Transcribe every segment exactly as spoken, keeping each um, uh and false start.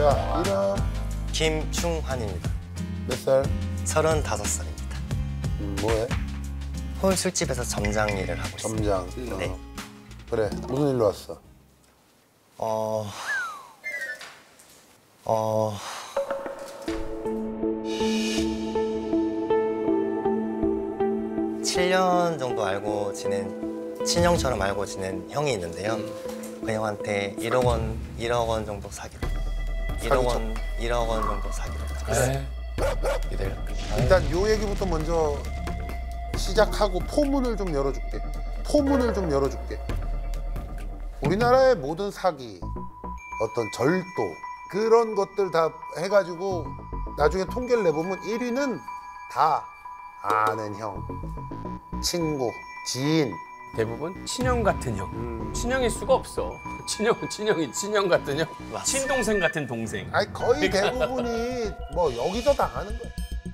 말해봐. 이름? 김충환입니다. 몇 살? 서른다섯 살입니다. 음, 뭐해? 홀 술집에서 점장 일을 하고 있습니다. 점장. 네. 어. 그래, 무슨 일로 왔어? 어... 어... 칠 년 정도 알고 지낸, 친형처럼 알고 지낸 형이 있는데요. 음. 그 형한테 일억 원, 일억 원 정도 사기로. 일억 원, 일억 원 정도 사기로. 이대로. 일단 요 얘기부터 먼저 시작하고 포문을 좀 열어줄게. 포문을 좀 열어줄게. 우리나라의 모든 사기, 어떤 절도 그런 것들 다 해가지고 나중에 통계를 내보면 일 위는 다 아는 형, 친구, 지인. 대부분 친형 같은 형. 음. 친형일 수가 없어. 친형은 친형이 친형 같은 형. 맞습니다. 친동생 같은 동생. 아니 거의 대부분이 뭐 여기서 당하는 거야.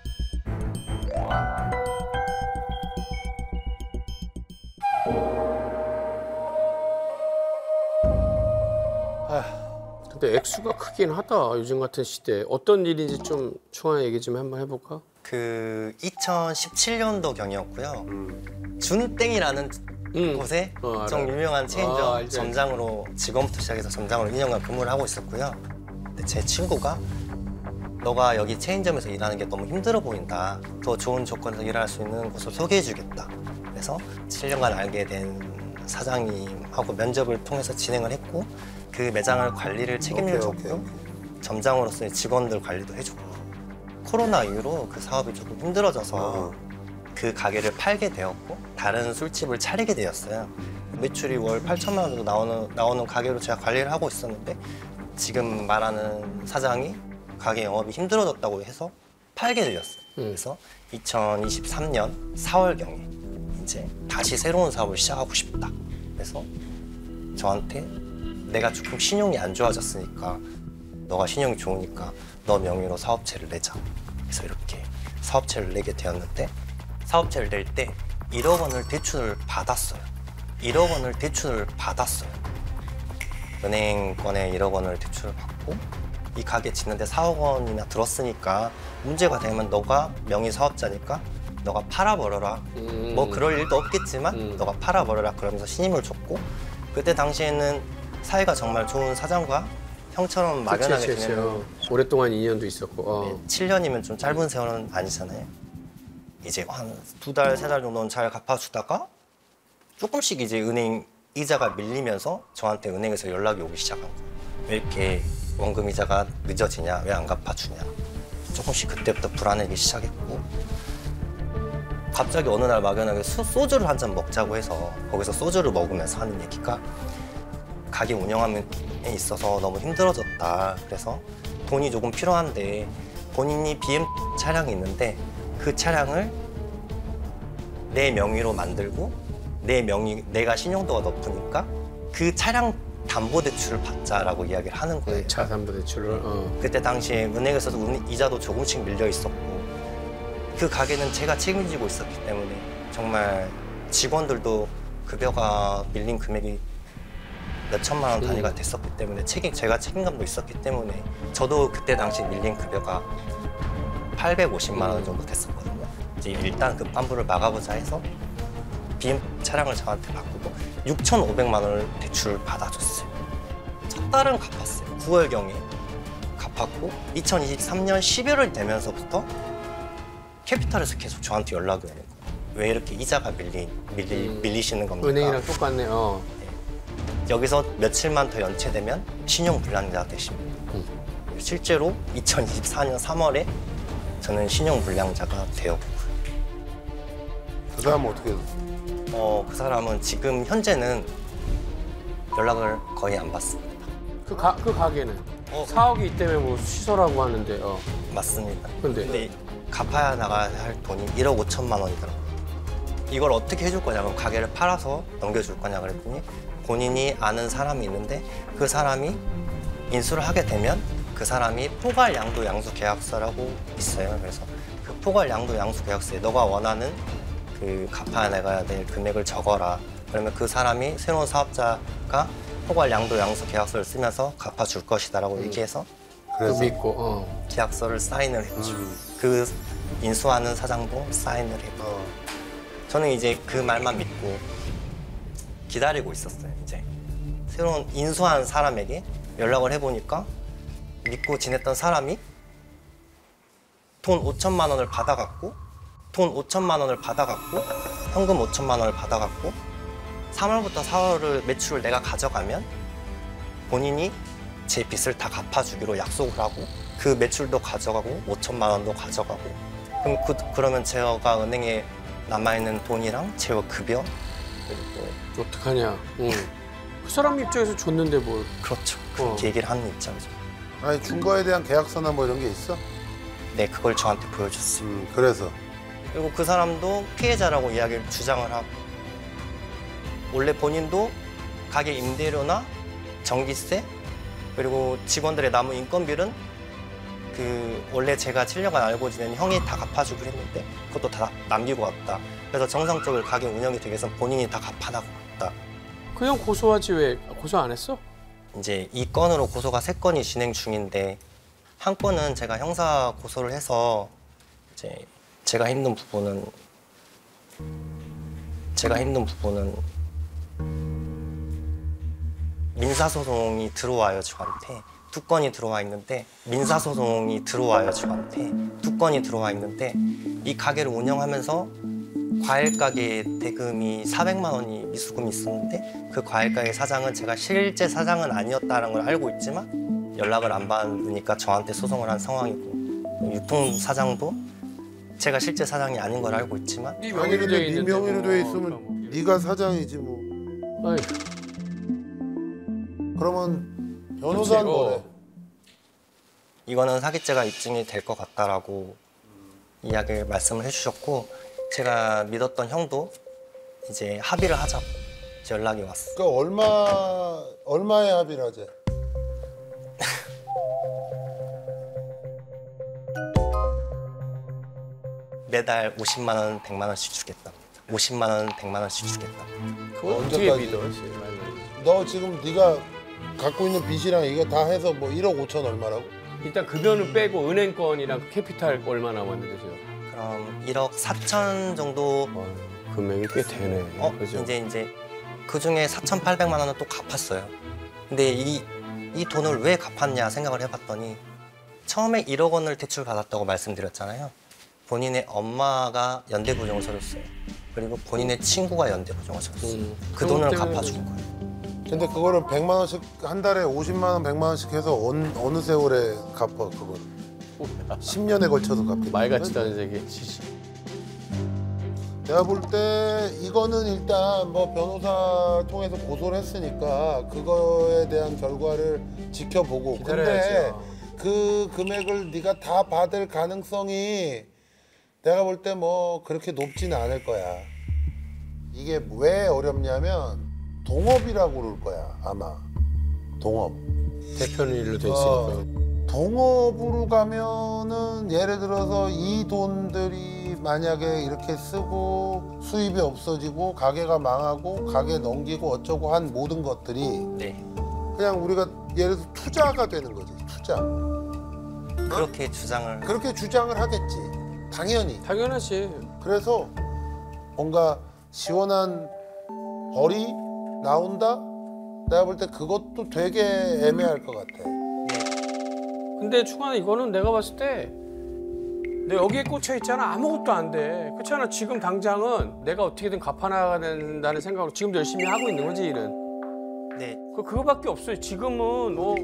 근데 액수가 크긴 하다. 요즘 같은 시대에. 어떤 일인지 좀 충환 얘기 좀 한번 해볼까? 그 이천십칠 년도 경이었고요. 음. 준땡이라는 음. 곳에 어, 알아. 좀 유명한 체인점 아, 알지, 알지. 점장으로 직원부터 시작해서 점장으로 이 년간 근무를 하고 있었고요. 근데 제 친구가 너가 여기 체인점에서 일하는 게 너무 힘들어 보인다. 더 좋은 조건에서 일할 수 있는 곳을 소개해주겠다. 그래서 칠 년간 알게 된 사장님하고 면접을 통해서 진행을 했고 그 매장을 관리를 책임을 오케이, 졌고 오케이, 오케이. 점장으로서의 직원들 관리도 해주고 코로나 이후로 그 사업이 조금 힘들어져서 어. 그 가게를 팔게 되었고 다른 술집을 차리게 되었어요. 매출이 월 팔천만 원 정도 나오는, 나오는 가게로 제가 관리를 하고 있었는데 지금 말하는 사장이 가게 영업이 힘들어졌다고 해서 팔게 되었어요. 음. 그래서 이천이십삼 년 사월경에 이제 다시 새로운 사업을 시작하고 싶다. 그래서 저한테 내가 조금 신용이 안 좋아졌으니까 너가 신용이 좋으니까 너 명의로 사업체를 내자. 그래서 이렇게 사업체를 내게 되었는데 사업체를 낼 때 일억 원을 대출을 받았어요. 일억 원을 대출을 받았어요. 은행권에 일억 원을 대출을 받고 이 가게 짓는데 사억 원이나 들었으니까 문제가 되면 너가 명의 사업자니까 너가 팔아버려라. 음. 뭐 그럴 일도 없겠지만 음. 너가 팔아버려라 그러면서 신임을 줬고 그때 당시에는 사이가 정말 좋은 사장과 형처럼 막연하게 그치, 그치, 지내는 그치. 오랫동안 인연도 있었고. 어. 칠 년이면 좀 짧은 세월은 아니잖아요. 이제 한 두 달, 세 달 정도는 잘 갚아주다가 조금씩 이제 은행 이자가 밀리면서 저한테 은행에서 연락이 오기 시작한 거예요. 왜 이렇게 원금 이자가 늦어지냐, 왜 안 갚아주냐. 조금씩 그때부터 불안해지기 시작했고 갑자기 어느 날 막연하게 소, 소주를 한 잔 먹자고 해서 거기서 소주를 먹으면서 하는 얘기가 가게 운영하는 에 있어서 너무 힘들어졌다. 그래서 돈이 조금 필요한데 본인이 비엠 차량이 있는데 그 차량을 내 명의로 만들고 내 명의 내가 신용도가 높으니까 그 차량 담보대출을 받자라고 이야기를 하는 거예요. 차 담보대출을. 어. 그때 당시에 은행에서도 은- 이자도 조금씩 밀려 있었고 그 가게는 제가 책임지고 있었기 때문에 정말 직원들도 급여가 밀린 금액이 몇 천만 원 단위가 음. 됐었기 때문에 책임, 제가 책임감도 있었기 때문에 저도 그때 당시 밀린 급여가 팔백오십만 원 정도 됐었거든요. 이제 일단 그 환불을 막아보자 해서 비엠 차량을 저한테 바꾸고 육천오백만 원을 대출을 받아줬어요. 첫 달은 갚았어요. 구월경에 갚았고 이천이십삼 년 십일월 되면서부터 캐피탈에서 계속 저한테 연락이 오는 거예요. 왜 이렇게 이자가 밀리, 밀리, 음. 밀리시는 겁니까? 은행이랑 똑같네. 어. 여기서 며칠만 더 연체되면 신용 불량자가 되십니다. 음. 실제로 이천이십사 년 삼월에 저는 신용 불량자가 되었고 그 다음 어떻게 됐어? 어, 그 사람은 지금 현재는 연락을 거의 안 받습니다. 그, 가, 그 가게는 어. 사억이 있다며 뭐 취소라고 하는데. 어. 맞습니다. 근데? 근데 갚아야 나가야 할 돈이 일억 오천만 원이더라고요. 이걸 어떻게 해줄 거냐면 가게를 팔아서 넘겨줄 거냐 그랬더니 본인이 아는 사람이 있는데 그 사람이 인수를 하게 되면 그 사람이 포괄 양도 양수 계약서라고 있어요. 그래서 그 포괄 양도 양수 계약서에 너가 원하는 그 갚아야 나가야 될 금액을 적어라. 그러면 그 사람이 새로운 사업자가 포괄 양도 양수 계약서를 쓰면서 갚아줄 것이다라고 음. 얘기해서 그래서 믿고. 어. 계약서를 사인을 했죠. 음. 그 인수하는 사장도 사인을 했고 어. 저는 이제 그 말만 믿고 기다리고 있었어요. 이제 새로운 인수한 사람에게 연락을 해보니까 믿고 지냈던 사람이 돈 오천만 원을 받아갔고 돈 오천만 원을 받아갔고 현금 오천만 원을 받아갔고 삼월부터 사월을 매출을 내가 가져가면 본인이 제 빚을 다 갚아주기로 약속을 하고 그 매출도 가져가고 오천만 원도 가져가고 그럼 그, 그러면 제가 은행에 남아있는 돈이랑 제 급여 그리고 어떡하냐. 응. 그 사람 입장에서 줬는데 뭘. 그렇죠. 그렇게 어. 얘기를 하는 입장이죠. 아니 준 거에 대한 계약서나 뭐 이런 게 있어? 네, 그걸 저한테 보여줬어요. 음, 그래서 그리고 그 사람도 피해자라고 이야기를 주장을 하고 원래 본인도 가게 임대료나 전기세 그리고 직원들의 남은 인건비는 그 원래 제가 칠 년간 알고 지낸 형이 다 갚아주기로 했는데 그것도 다 남기고 왔다. 그래서 정상적으로 가게 운영이 되기 위해서 본인이 다 갚아나고 왔다. 그냥 고소하지 왜 고소 안 했어? 이제 이 건으로 고소가 세 건이 진행 중인데 한 건은 제가 형사 고소를 해서 이제 제가 힘든 부분은 제가 힘든 부분은 민사소송이 들어와요 저한테. 두 건이 들어와 있는데 민사소송이 들어와요 저한테. 두 건이 들어와 있는데 이 가게를 운영하면서 과일 가게 대금이 사백만 원이 미수금이 있었는데 그 과일 가게 사장은 제가 실제 사장은 아니었다는 걸 알고 있지만 연락을 안 받으니까 저한테 소송을 한 상황이고 유통 사장도 제가 실제 사장이 아닌 걸 알고 있지만 네 아니 근데 네 있는데 명의로 뭐. 돼 있으면 네가 사장이지 뭐. 아이, 그러면 변호사는 그치, 어. 뭐래? 이거는 사기죄가 입증이 될 것 같다라고 이야기를 말씀을 해주셨고 제가 믿었던 형도 이제 합의를 하자고 이제 연락이 왔어. 그러니까 얼마 얼마에 합의를 하재? 매달 오십만 원, 백만 원씩 주겠다. 오십만 원, 백만 원씩 주겠다. 그걸 어떻게 언제까지? 믿어? 정말. 너 지금 네가 갖고 있는 빚이랑 이거 다 해서 뭐 일억 오천 얼마라고? 일단 급여는 빼고 은행권이랑 그 캐피탈 얼마 남았는데 지금? 그럼 일억 사천 정도. 어, 금액이 꽤 되네. 어 그죠? 이제 이제 그 중에 사천팔백만 원은 또 갚았어요. 근데 이 이 돈을 왜 갚았냐 생각을 해봤더니 처음에 일억 원을 대출 받았다고 말씀드렸잖아요. 본인의 엄마가 연대 보증을 서줬어요. 그리고 본인의 친구가 연대 보증을 서줬어요. 음. 그 그것 돈을 때문에 갚아준 거예요. 근데 그거를 백만 원씩 한 달에 오십만 원, 백만 원씩 해서 어느, 어느 세월에 갚아 그걸? 십 년에 걸쳐서 갚겠다. 말 같지도 않은 얘기. 내가 볼 때 이거는 일단 뭐 변호사 통해서 고소를 했으니까 그거에 대한 결과를 지켜보고 근데 기다려야죠. 그 금액을 네가 다 받을 가능성이 내가 볼 때 뭐 그렇게 높지는 않을 거야. 이게 왜 어렵냐면 동업이라고 그럴 거야 아마. 동업. 대표는 일로 돼 어, 있으니까. 동업으로 가면은 예를 들어서 이 돈들이 만약에 이렇게 쓰고 수입이 없어지고 가게가 망하고 가게 넘기고 어쩌고 한 모든 것들이 네, 그냥 우리가 예를 들어서 투자가 되는 거지 투자. 그렇게 주장을. 그렇게 주장을 하겠지 당연히. 당연하지. 그래서 뭔가 시원한 벌이 나온다? 내가 볼 때 그것도 되게 애매할 것 같아. 근데 충환아 이거는 내가 봤을 때 내 여기에 꽂혀 있잖아. 아무것도 안 돼. 그렇잖아. 지금 당장은 내가 어떻게든 갚아나가야 된다는 생각으로 지금도 열심히 하고 있는 거지 일은. 네, 그 그거밖에 없어요. 지금은 뭐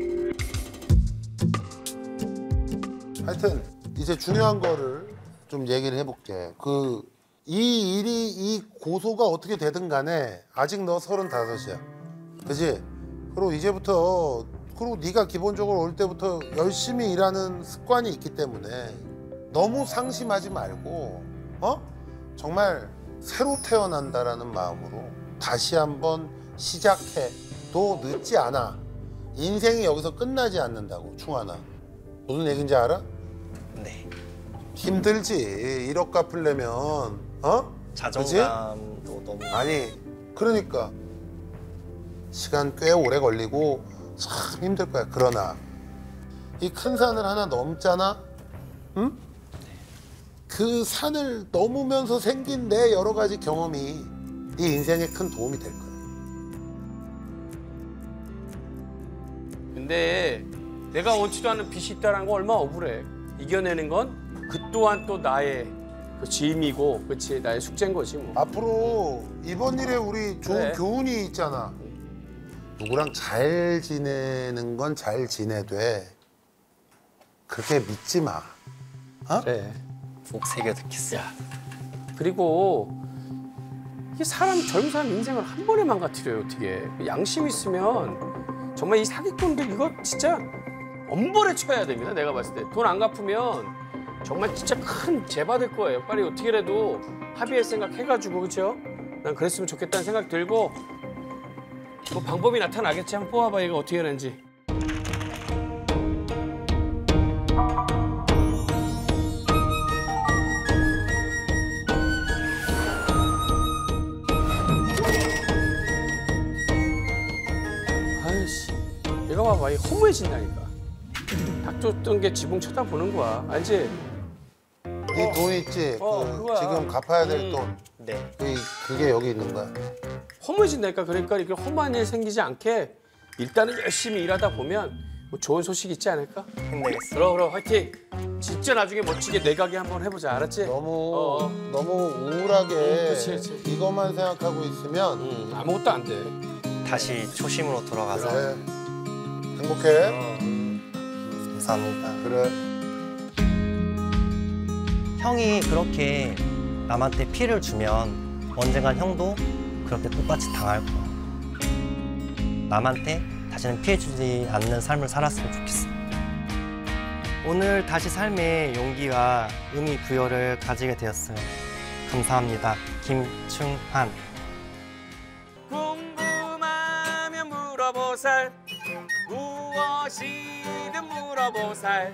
하여튼 이제 중요한 거를 좀 얘기를 해볼게. 그 이 일이 이 고소가 어떻게 되든 간에 아직 너 서른다섯이야. 그지? 그리고 이제부터 그리고 네가 기본적으로 올 때부터 열심히 일하는 습관이 있기 때문에 너무 상심하지 말고 어? 정말 새로 태어난다라는 마음으로 다시 한번 시작해. 도 늦지 않아. 인생이 여기서 끝나지 않는다고 충환아. 무슨 얘기인지 알아? 네. 힘들지. 일억 갚으려면 어? 자존감도 너무. 아니 그러니까 시간 꽤 오래 걸리고 참 힘들 거야. 그러나 이 큰 산을 하나 넘잖아? 응? 그 산을 넘으면서 생긴 내 여러 가지 경험이 네 인생에 큰 도움이 될 거야. 근데 내가 원치도 않는 빚이 있다는 거 얼마나 억울해. 이겨내는 건 그 또한 또 나의 그 짐이고, 그렇지, 나의 숙제인 거지 뭐. 앞으로 이번 일에 우리 좋은 그래. 교훈이 있잖아. 누구랑 잘 지내는 건 잘 지내돼. 그렇게 믿지 마. 어? 그래. 꼭 새겨 듣겠어요. 야, 그리고 이게 사람 젊은 사람 인생을 한 번에 망가뜨려요. 어떻게? 양심 있으면 정말 이 사기꾼들 이거 진짜 엄벌에 쳐야 됩니다. 내가 봤을 때 돈 안 갚으면 정말 진짜 큰 죄 받을 거예요. 빨리 어떻게라도 합의할 생각 해가지고, 그렇죠? 난 그랬으면 좋겠다는 생각 들고 뭐 방법이 나타나겠지. 한번 뽑아봐. 이거 어떻게 하는지. 아이씨, 얘가 봐봐. 이 허무해진다니까. 닥쳤던 게 지붕 쳐다보는 거야. 알지? 네 돈 있지? 어, 그 그거야. 지금 갚아야 될 음. 돈. 네. 그, 그게 여기 있는 거야. 허무해진다니까. 그러니까 이렇게 험한 일 생기지 않게 일단은 열심히 일하다 보면 뭐 좋은 소식 있지 않을까? 힘내겠습니다. 그럼 그럼 화이팅! 진짜 나중에 멋지게 내가게 한번 해보자. 알았지? 너무 어. 너무 우울하게 음, 그치, 그치. 이것만 생각하고 있으면 음, 아무것도 안 돼. 다시 초심으로 돌아가서 그래. 행복해. 어. 감사합니다. 그래. 형이 그렇게 남한테 피해를 주면 언젠간 형도 그렇게 똑같이 당할 거야. 남한테 다시는 피해 주지 않는 삶을 살았으면 좋겠어. 오늘 다시 삶의 용기와 의미 부여를 가지게 되었어요. 감사합니다. 김충한. 궁금하면 물어보살, 무엇이든 물어보살.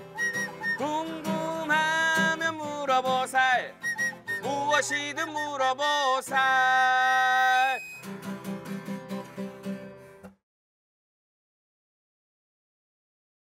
궁금하면 물어보살, 무엇이든 물어보살.